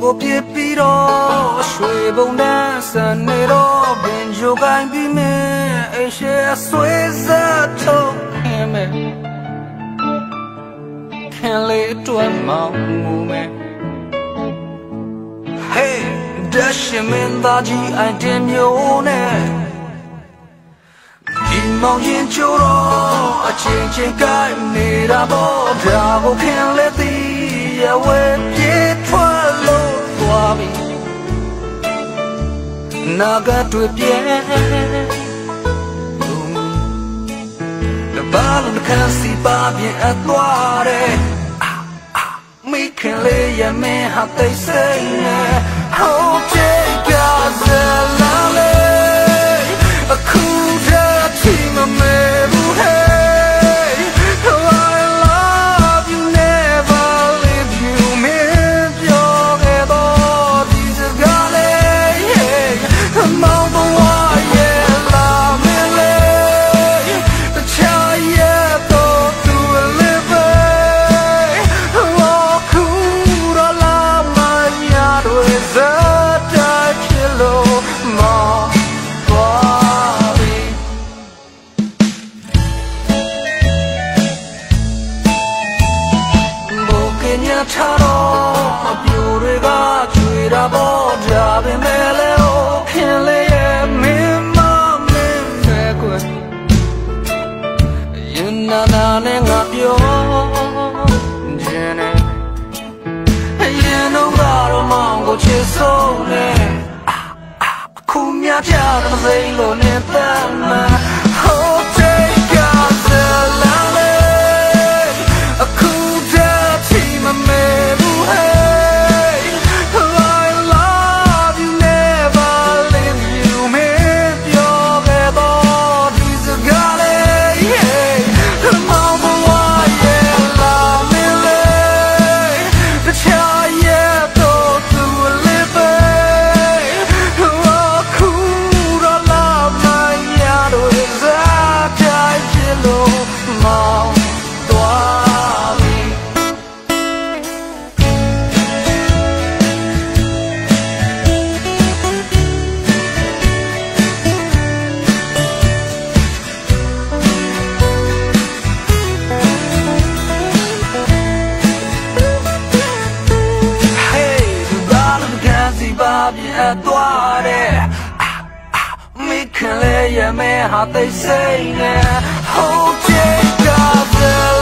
ကိုပြစ်ပြီးတော့ရွှေဘုံတန်းဆန်နေတော့ပင်ကြိုကိုင်းပြီးမင်းအိမ်ရှိဆွေးစားထုတ်ခင်မဲ့ခင်လေးအတွက်မောင်းမှုမဲ့ Hey ဒါရှိမင်းသားကြီးအိုင်တင်မျိုးနဲ့ဒီမောင်ရင်ချိုးတော့အချင်းချင်းကိုင်းနေတာပေါ့ဒါကိုခင်လေးသိရဝဲပြေးထွက်လို့သွားပြီနာကတွေ့ပြဲတဘာလုံးခန်းစီပါပြဲအသွားတယ်မိခင်လေးရမင်းဟာသိစိတ်နဲ့ဟုတ်တယ်ကစားလာလေအခုတည်းချီမမဲဘူး Hey I love you never leave you မင်းပြောခဲ့တော့ဒီစကားလေးမောင်ဘဝရဲ့လာမလေးတခြားရဲ့တော့သူလေးပဲခုတော့လာမညာတွေစတာချစ်လို့မောင်ထားတော့အပြူတွေကကျွေတာပေါ့ဒါပေမဲ့လည်းခင်လေးရဲ့မင်းမမင်းပဲကွယ်ရင်နာနာနဲ့ငါပြောခြင်းနဲ့ရင်တော့ကတော့မောင်ကိုချစ်ဆုံးနဲ့အခုမြတ်ကြတော့စိတ်လို့နဲ့တမ်းမှာဟုတ်တယ်ကစားလာလေအခုတည်းချီမမဲဘူး Hey I love you never leave you မင်းပြောခဲ့တော့ဒီစကားလေးမောင်ဘဝရဲ့လာမလေးတခြားရဲ့တော့သူလေးပဲအခုတော့လာမညာတွေစားတိုင်းချစ်လို့မောင်သွားပြီ ပါပြတ်သွားတယ်မိခင်လေးရဲ့မဲဟာသိစိတ်နဲ့ဟုတ်တယ်က